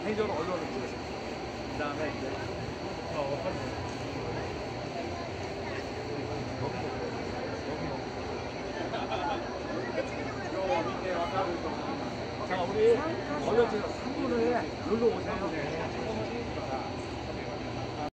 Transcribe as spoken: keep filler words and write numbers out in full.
개인적으로 언론을 보겠습니다. 그 다음에 이제 어, 어, 자, 우리 어려운 삼 분을 놀러 오세요.